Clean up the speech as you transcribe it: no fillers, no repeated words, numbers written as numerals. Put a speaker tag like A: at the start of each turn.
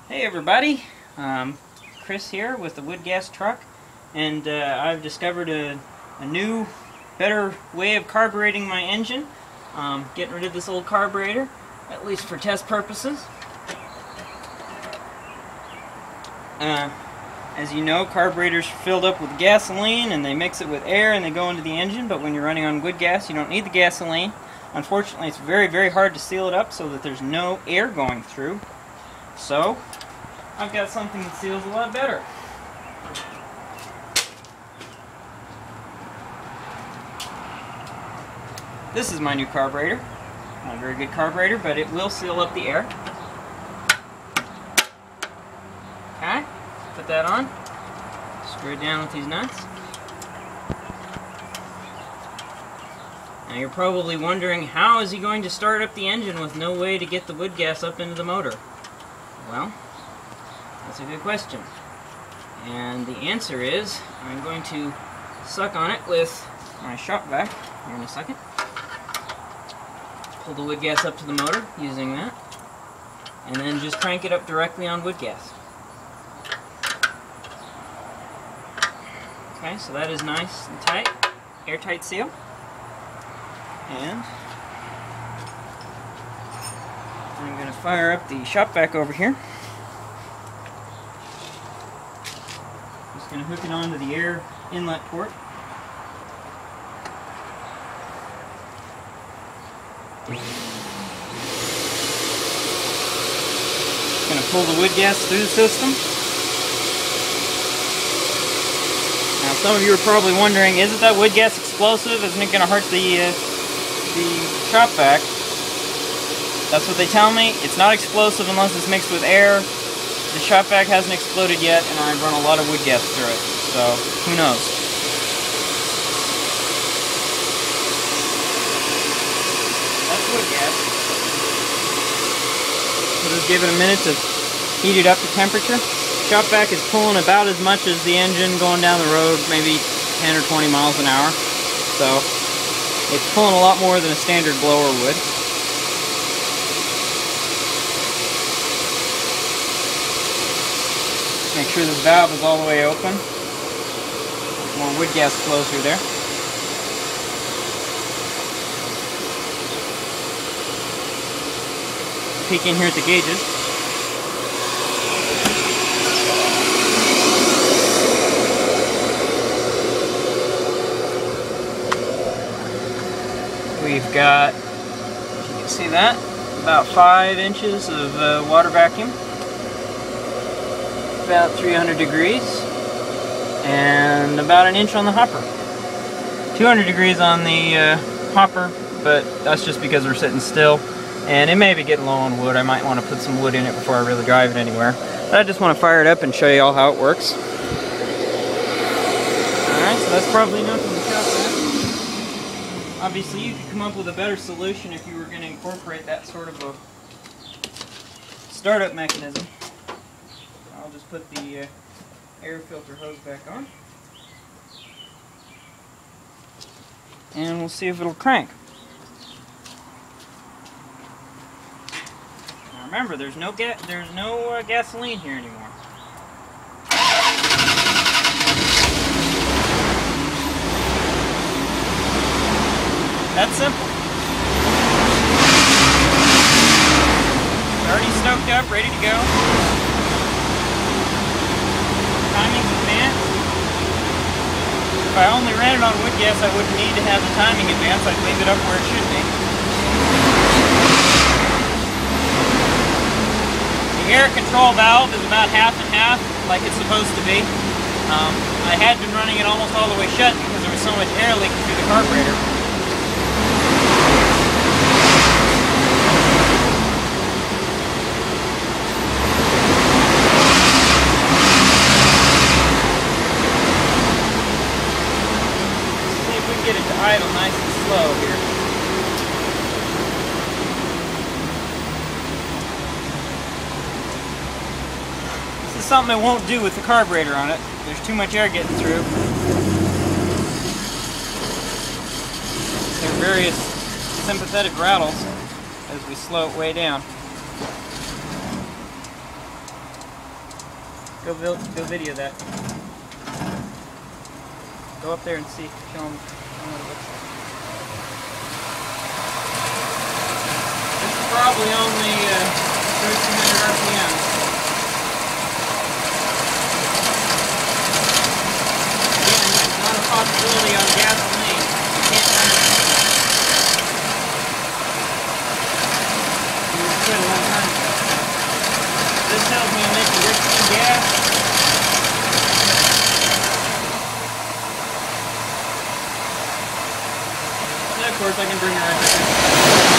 A: Hey everybody, Chris here with the woodgas truck, and I've discovered a new, better way of carbureting my engine. Getting rid of this old carburetor, at least for test purposes. As you know, carburetors are filled up with gasoline and they mix it with air and they go into the engine, but when you're running on wood gas you don't need the gasoline. Unfortunately, it's very, very hard to seal it up so that there's no air going through. So, I've got something that seals a lot better. This is my new carburetor. Not a very good carburetor, but it will seal up the air. Okay, put that on. Screw it down with these nuts. Now you're probably wondering, how is he going to start up the engine with no way to get the wood gas up into the motor? Well, that's a good question. And the answer is, I'm going to suck on it with my shop vac here in a second. Pull the wood gas up to the motor using that. And then just crank it up directly on wood gas. Okay, so that is nice and tight, airtight seal. And I'm going to fire up the shop vac over here. Just going to hook it onto the air inlet port. Just going to pull the wood gas through the system. Now some of you are probably wondering, isn't that wood gas explosive? Isn't it going to hurt the shop vac? That's what they tell me. It's not explosive unless it's mixed with air. The shop vac hasn't exploded yet, and I've run a lot of wood gas through it. So, who knows? That's wood gas. We'll just give it a minute to heat it up to temperature. Shop vac is pulling about as much as the engine going down the road, maybe 10 or 20 miles an hour. So, it's pulling a lot more than a standard blower would. Make sure this valve is all the way open. More wood gas flow through there. Peek in here at the gauges. We've got, if you can see that, about 5 inches of water vacuum, about 300 degrees, and about an inch on the hopper. 200 degrees on the hopper, but that's just because we're sitting still, and it may be getting low on wood. I might want to put some wood in it before I really drive it anywhere. But I just want to fire it up and show you all how it works. Alright, so that's probably enough of the shop vac. Obviously, you could come up with a better solution if you were going to incorporate that sort of a startup mechanism. I'll just put the air filter hose back on. And we'll see if it'll crank. Now remember, there's no gasoline here anymore. That's simple. It's already stoked up, ready to go. Timing's advanced. If I only ran it on wood gas, I wouldn't need to have the timing advanced. I'd leave it up where it should be. The air control valve is about half and half, like it's supposed to be. I had been running it almost all the way shut because there was so much air leaking through the carburetor. Get it to idle nice and slow here. This is something it won't do with the carburetor on it. There's too much air getting through. There are various sympathetic rattles as we slow it way down. Go video that. Go up there and see. Show them what it looks like. This is probably only 1300 RPM. Again, it's not a possibility on gasoline. You can't run it. You quit a long time ago. This tells me I'm making good clean gas. And of course I can bring her in.